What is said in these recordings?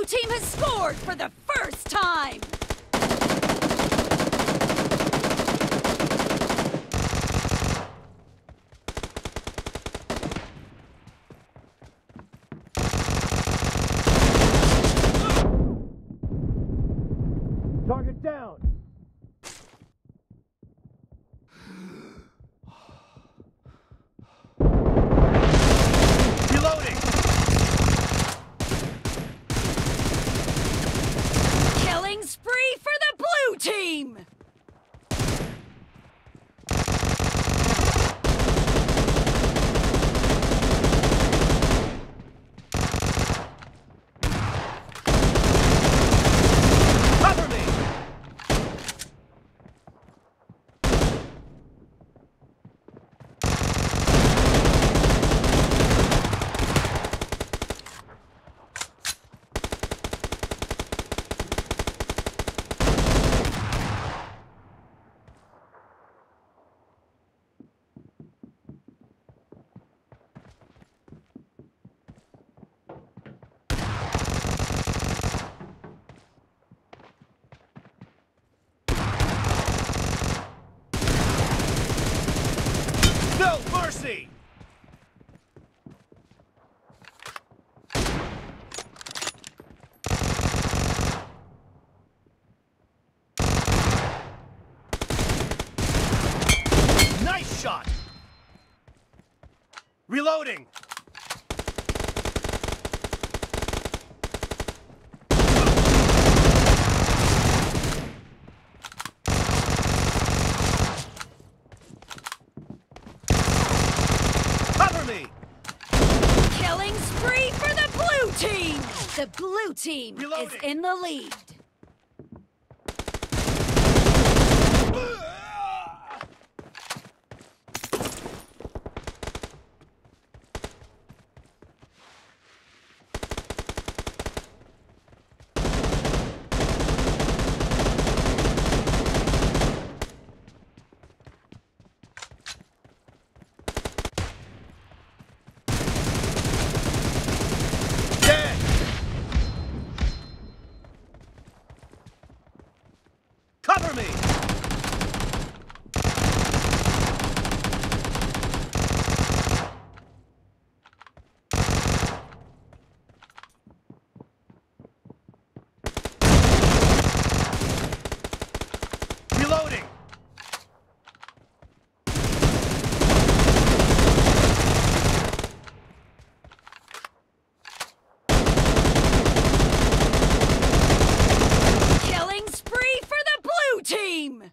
team has scored for the first time! Target down! Reloading! Killing spree for the blue team! Cover me! No mercy! Nice shot! Reloading! Cover me! Killing spree for the blue team! The blue team is Reloading. in the lead. Dead! Cover me! Reloading! Killing spree for the blue team!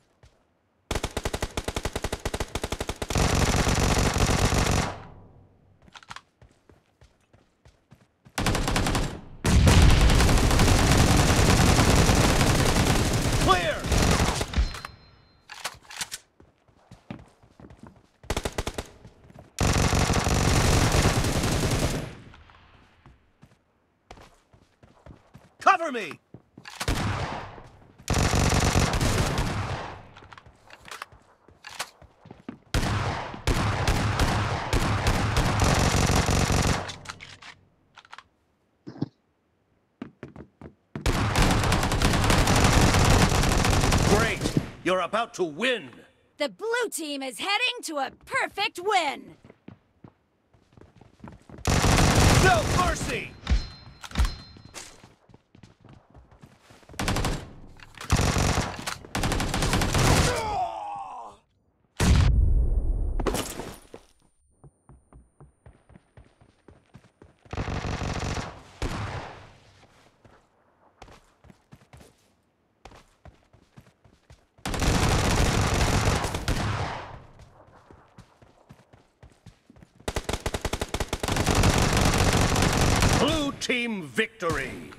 Clear! Cover me! Great! You're about to win! The blue team is heading to a perfect win! No mercy! Blue team victory!